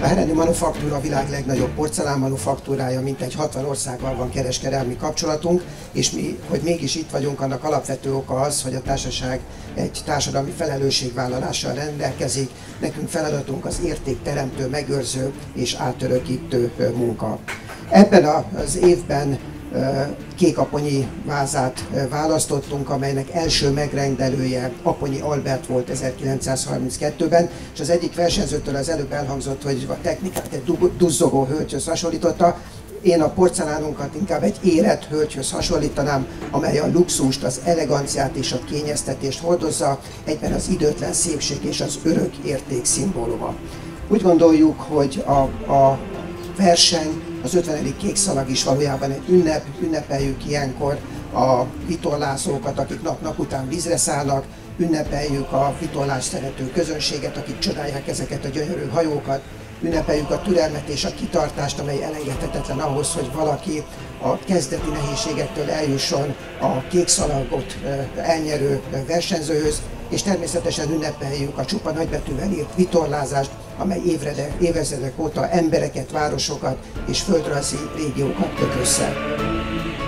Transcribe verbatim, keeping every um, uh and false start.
A Hereni Manufaktúra a világ legnagyobb porcelánmanufaktúrája, mintegy hatvan országgal van kereskedelmi kapcsolatunk, és mi, hogy mégis itt vagyunk, annak alapvető oka az, hogy a társaság egy társadalmi felelősségvállalással rendelkezik. Nekünk feladatunk az értékteremtő, megőrző és átörökítő munka. Ebben az évben kékaponyi vázát választottunk, amelynek első megrendelője Aponyi Albert volt ezerkilencszázharminckettőben, és az egyik versenyzőtől az előbb elhangzott, hogy a technikát egy duzzogó hölgyhöz hasonlította. Én a porcelánunkat inkább egy érett hölgyhöz hasonlítanám, amely a luxust, az eleganciát és a kényeztetést hordozza, egyben az időtlen szépség és az örök érték szimbóluma. Úgy gondoljuk, hogy a, a verseny, az ötvenedik kékszalag is valójában egy ünnep, ünnepeljük ilyenkor a vitorlázókat, akik nap-nap után vízre szállnak, ünnepeljük a vitorlás szerető közönséget, akik csodálják ezeket a gyönyörű hajókat, ünnepeljük a türelmet és a kitartást, amely elengedhetetlen ahhoz, hogy valaki a kezdeti nehézségektől eljusson a kékszalagot elnyerő versenyzőhöz, és természetesen ünnepeljük a csupa nagybetűvel írt vitorlázást, amely évrede, évezredek óta embereket, városokat és földrajzi régiókat köt össze.